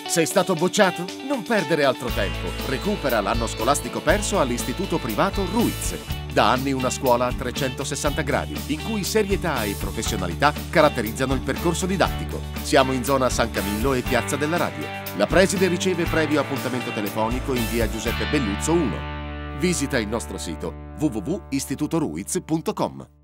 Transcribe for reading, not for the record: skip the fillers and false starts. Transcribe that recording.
Sei stato bocciato? Non perdere altro tempo. Recupera l'anno scolastico perso all'Istituto Privato Ruiz. Da anni una scuola a 360 gradi, in cui serietà e professionalità caratterizzano il percorso didattico. Siamo in zona San Camillo e Piazza della Radio. La preside riceve previo appuntamento telefonico in via Giuseppe Belluzzo 1. Visita il nostro sito www.istitutoruiz.com.